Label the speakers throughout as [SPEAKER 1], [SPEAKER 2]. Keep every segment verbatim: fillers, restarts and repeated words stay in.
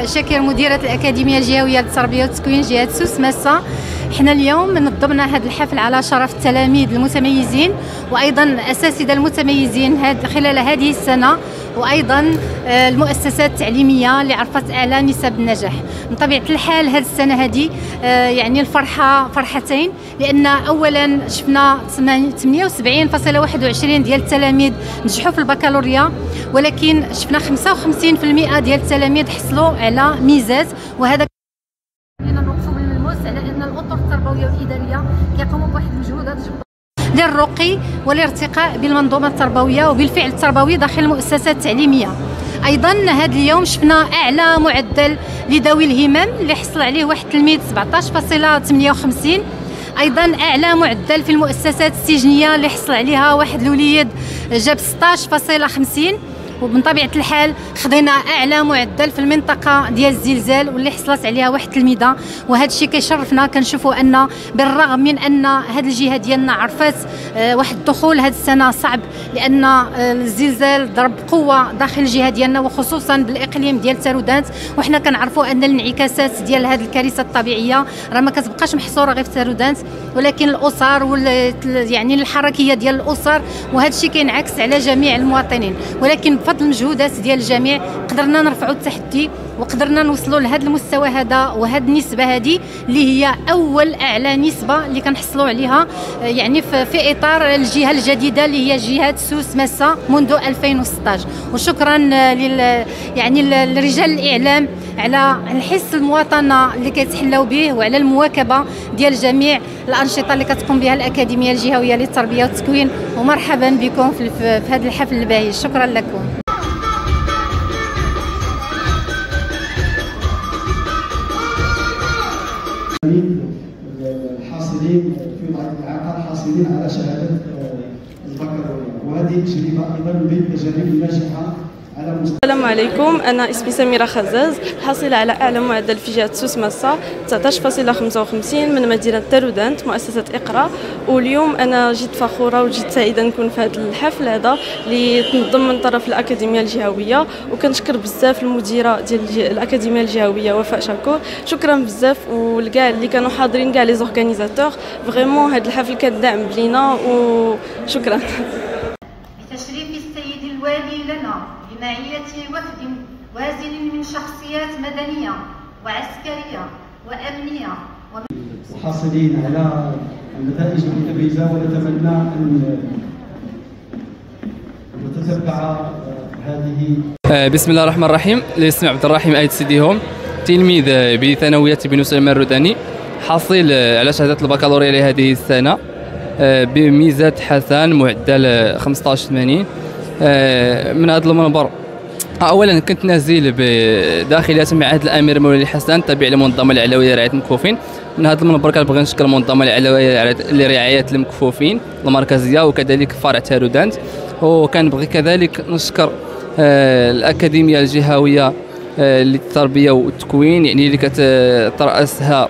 [SPEAKER 1] وفاء شاكر مديرة الأكاديمية الجهوية للتربية والتكوين جهة سوس ماسة. حنا اليوم نظمنا هذا الحفل على شرف التلاميذ المتميزين وأيضا الأساتذة المتميزين هاد خلال هذه السنة، وأيضا المؤسسات التعليمية اللي عرفت أعلى نسب النجاح. من طبيعة الحال هذه السنة هذه يعني الفرحة فرحتين، لأن أولا شفنا ثمانية وسبعين فاصلة واحد وعشرين ديال التلاميذ نجحوا في البكالوريا، ولكن شفنا خمسة وخمسين بالمئة ديال التلاميذ حصلوا على ميزات، وهذا نوقفوا بالملموس على أن الأطر التربوية والإدارية كيقوموا بواحد المجهودات للرقي والارتقاء بالمنظومة التربوية وبالفعل التربوي داخل المؤسسات التعليمية. ايضا هذا اليوم شفنا اعلى معدل لذوي الهمم اللي حصل عليه واحد التلميذ سبعطاش فاصلة ثمانية وخمسين. ايضا اعلى معدل في المؤسسات السجنيه اللي حصل عليها واحد الوليد جاب ستطاش فاصلة خمسين. ومن طبيعه الحال خدينا اعلى معدل في المنطقه ديال الزلزال واللي حصلت عليها واحد التلميذه، وهذا الشيء كيشرفنا. كنشوفوا ان بالرغم من ان هذه الجهه ديالنا عرفت واحد الدخول هذه السنه صعب، لان الزلزال ضرب بقوه داخل الجهه ديالنا وخصوصا بالاقليم ديال تارودانت، وحنا كنعرفوا ان الانعكاسات ديال هذه الكارثه الطبيعيه راه ما كتبقاش محصوره غير في تارودانت، ولكن الاسر وال يعني الحركيه ديال الاسر، وهذا الشيء كينعكس على جميع المواطنين. ولكن بفضل المجهودات ديال الجميع قدرنا نرفعوا التحدي وقدرنا نوصلوا لهذا المستوى هذا وهذه النسبه هذه اللي هي اول اعلى نسبه اللي كنحصلوا عليها يعني في اطار الجهه الجديده اللي هي جهه سوس ماسة منذ ألفين وستطاش. وشكرا لل يعني لرجال الاعلام على الحس المواطنه اللي كيتحلوا به وعلى المواكبه ديال جميع الانشطه اللي كتقوم بها الاكاديميه الجهويه للتربيه والتكوين. ومرحبا بكم في هذا الحفل الباهي. شكرا لكم.
[SPEAKER 2] الحاصلين في بعض الاعاقات حاصلين على شهاده البكالوريا، وهذه تجربه ايضا من التجارب الناجحه على مستوى.
[SPEAKER 3] السلام عليكم، انا اسمي سميره خزاز، حاصله على اعلى معدل في جهه سوس ماسة تسعطاش فاصلة خمسة وخمسين من مدينه تارودانت مؤسسه اقرا. واليوم انا جيت فخوره وجيت سعيده نكون في هذا الحفل هذا اللي تنظم من طرف الاكاديميه الجهويه، وكنشكر بزاف المديره ديال الاكاديميه الجهويه وفاء شاكر. شكرا بزاف ولكاع اللي كانوا حاضرين كاع لي زورغانيزاتور. فريمون هذا الحفل كان داعم بلينا وشكرا.
[SPEAKER 1] بتشريف السيد الوالي لنا بمعية وفد وازن من شخصيات مدنية وعسكرية وأمنية
[SPEAKER 2] وحاصلين على النتائج المتميزة، ونتمنى أن نتتبع هذه.
[SPEAKER 4] بسم الله الرحمن الرحيم. اسمي عبد الرحيم آيد سيدي هوم، تلميذ بثانوية بن سليمان الروداني، حاصل على شهادة البكالوريا لهذه السنة بميزة حسن معدل خمسطاش ثمانين. من هذا المنبر اولا كنت نازل بداخليه معهد الامير مولاي حسن تابع للمنظمه العلويه لرعايه المكفوفين. من هذا المنبر كنبغي نشكر المنظمه العلويه لرعايه المكفوفين المركزيه وكذلك فرع تارودانت، وكنبغي كذلك نشكر الاكاديميه الجهويه للتربيه والتكوين يعني اللي كترأسها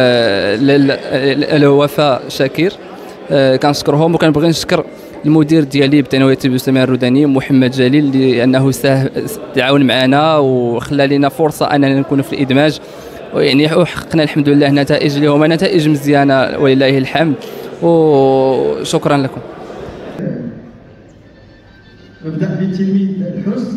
[SPEAKER 4] وفاء شاكر، كنشكرهم. وكنبغي نشكر المدير ديالي بثانويه بن سليمان الروداني محمد جليل لانه تعاون معنا وخلى لنا فرصه اننا نكون في الادماج، ويعني وحققنا الحمد لله نتائج اللي هما نتائج مزيانه ولله الحمد، وشكرا لكم.
[SPEAKER 2] نبدا بالتلميذ الحسن.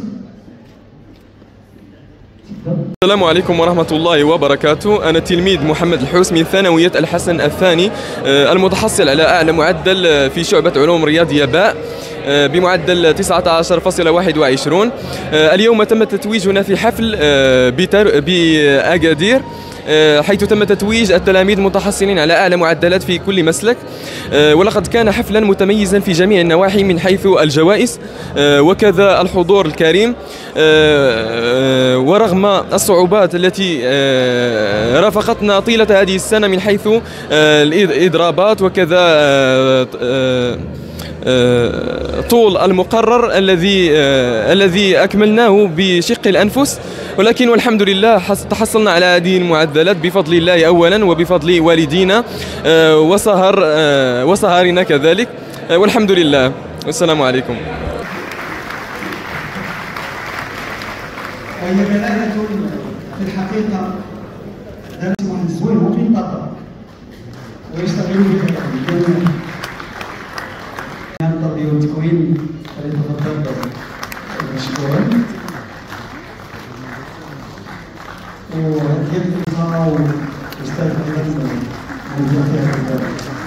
[SPEAKER 5] السلام عليكم ورحمة الله وبركاته. أنا تلميذ محمد الحوس من ثانوية الحسن الثاني، المتحصل على أعلى معدل في شعبة علوم رياضية باء بمعدل تسعة عشر فاصلة واحد وعشرين. اليوم تم تتويجنا في حفل بأكادير، حيث تم تتويج التلاميذ المتحصلين على أعلى معدلات في كل مسلك، ولقد كان حفلا متميزا في جميع النواحي من حيث الجوائز وكذا الحضور الكريم. ورغم الصعوبات التي رافقتنا طيلة هذه السنة من حيث الإضرابات وكذا طول المقرر الذي الذي أكملناه بشق الأنفس، ولكن والحمد لله تحصلنا على هذه المعدلات بفضل الله أولا وبفضل والدينا وسهر وسهرنا كذلك، والحمد لله. والسلام عليكم.
[SPEAKER 2] وهي دلالة في الحقيقه دارت واحد الزوين هو فين طاطا ويشتغلوا في حياتهم التربيه والتكوين. فليتفضل مشكورا. وهذه الإنسان أستاذ أيضا من جهة